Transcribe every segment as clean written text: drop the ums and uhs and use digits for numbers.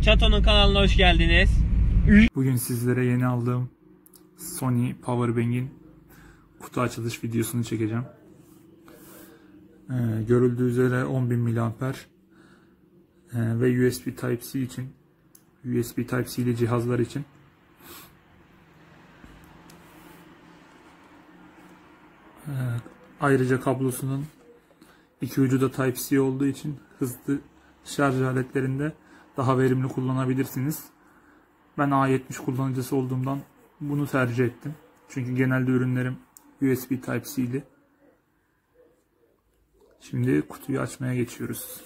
Çato'nun kanalına hoş geldiniz. Bugün sizlere yeni aldığım Sony Powerbank'in kutu açılış videosunu çekeceğim. Görüldüğü üzere 10.000 mAh ve USB Type-C için, USB Type-C'li cihazlar için ayrıca kablosunun iki ucu da Type-C olduğu için hızlı şarj aletlerinde daha verimli kullanabilirsiniz. Ben A70 kullanıcısı olduğumdan bunu tercih ettim. Çünkü genelde ürünlerim USB Type-C'li. Şimdi kutuyu açmaya geçiyoruz.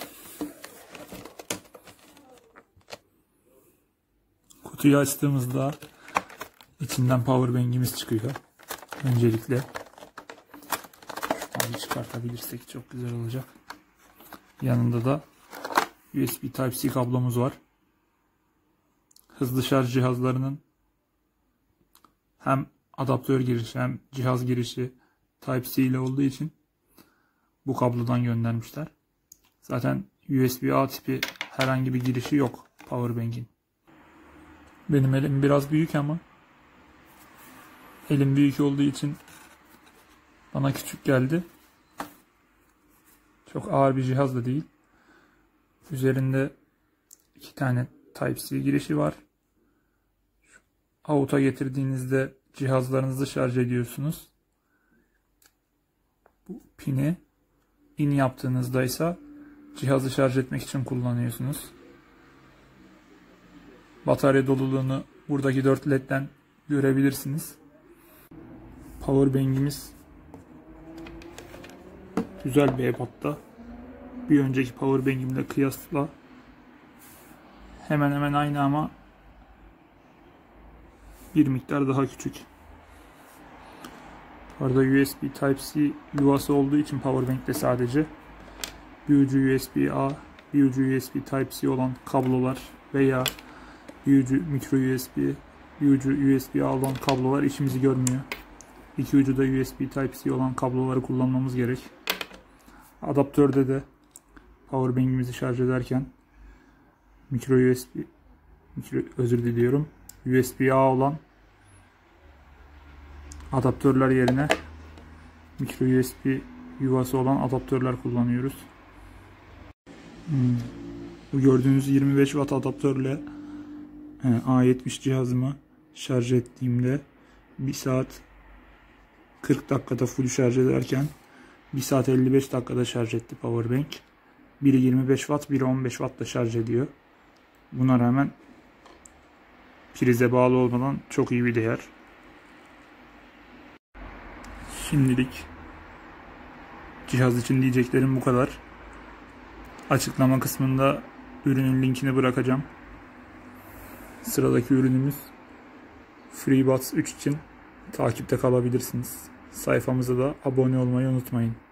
Kutuyu açtığımızda içinden Powerbank'imiz çıkıyor. Öncelikle şuradan çıkartabilirsek çok güzel olacak. Yanında da USB Type-C kablomuz var. Hızlı şarj cihazlarının hem adaptör girişi hem cihaz girişi Type-C ile olduğu için bu kablodan göndermişler. Zaten USB-A tipi herhangi bir girişi yok Powerbank'in. Benim elim biraz büyük ama elim büyük olduğu için bana küçük geldi. Çok ağır bir cihaz da değil. Üzerinde 2 tane Type-C girişi var. Out'a getirdiğinizde cihazlarınızı şarj ediyorsunuz. Bu pini in yaptığınızda ise cihazı şarj etmek için kullanıyorsunuz. Batarya doluluğunu buradaki 4 ledden görebilirsiniz. Powerbank'imiz güzel bir ebatta. Bir önceki Powerbank'imle kıyasla hemen hemen aynı ama bir miktar daha küçük. Orada USB Type-C yuvası olduğu için Powerbank'te sadece bir ucu USB-A, bir ucu USB Type-C olan kablolar veya bir ucu micro USB, bir ucu USB-A olan kablolar işimizi görmüyor. İki ucu da USB Type-C olan kabloları kullanmamız gerek. Adaptörde de Powerbank'imizi şarj ederken USB-A olan adaptörler yerine micro USB yuvası olan adaptörler kullanıyoruz. Bu gördüğünüz 25 Watt adaptörle A70 cihazımı şarj ettiğimde 1 saat 40 dakikada full şarj ederken 1 saat 55 dakikada şarj etti Powerbank. Biri 25 Watt, biri 15 Watt da şarj ediyor. Buna rağmen prize bağlı olmadan çok iyi bir değer. Şimdilik cihaz için diyeceklerim bu kadar. Açıklama kısmında ürünün linkini bırakacağım. Sıradaki ürünümüz FreeBuds 3 için takipte kalabilirsiniz. Sayfamıza da abone olmayı unutmayın.